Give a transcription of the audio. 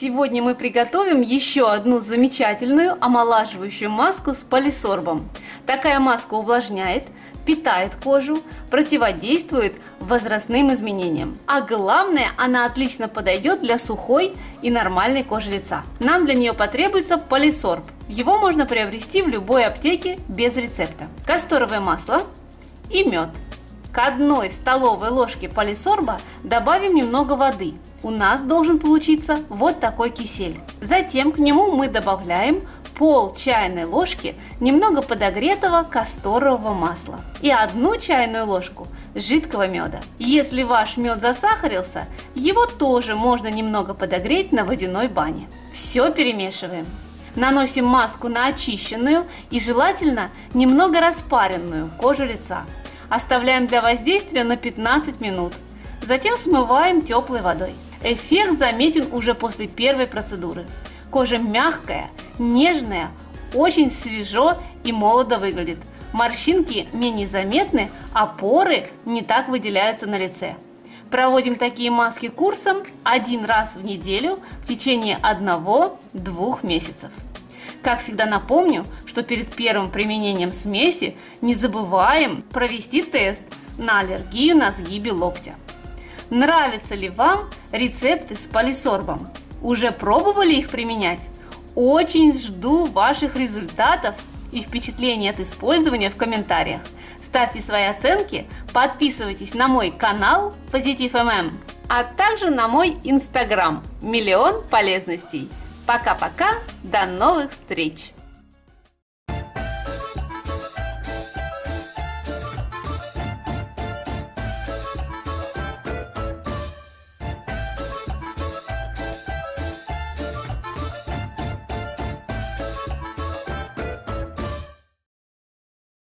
Сегодня мы приготовим еще одну замечательную омолаживающую маску с полисорбом. Такая маска увлажняет, питает кожу, противодействует возрастным изменениям. А главное, она отлично подойдет для сухой и нормальной кожи лица. Нам для нее потребуется полисорб. Его можно приобрести в любой аптеке без рецепта. Касторовое масло и мед. К 1 столовой ложке полисорба добавим немного воды. У нас должен получиться вот такой кисель. Затем к нему мы добавляем пол чайной ложки немного подогретого касторового масла и 1 чайную ложку жидкого меда. Если ваш мед засахарился, его тоже можно немного подогреть на водяной бане. Все перемешиваем. Наносим маску на очищенную и желательно немного распаренную кожу лица. Оставляем для воздействия на 15 минут. Затем смываем теплой водой. Эффект заметен уже после первой процедуры. Кожа мягкая, нежная, очень свежо и молодо выглядит. Морщинки менее заметны, а поры не так выделяются на лице. Проводим такие маски курсом 1 раз в неделю в течение 1-2 месяцев. Как всегда напомню, что перед первым применением смеси не забываем провести тест на аллергию на сгибе локтя. Нравятся ли вам рецепты с полисорбом? Уже пробовали их применять? Очень жду ваших результатов и впечатлений от использования в комментариях. Ставьте свои оценки, подписывайтесь на мой канал Positive MM, а также на мой инстаграм Миллион полезностей. Пока-пока, до новых встреч!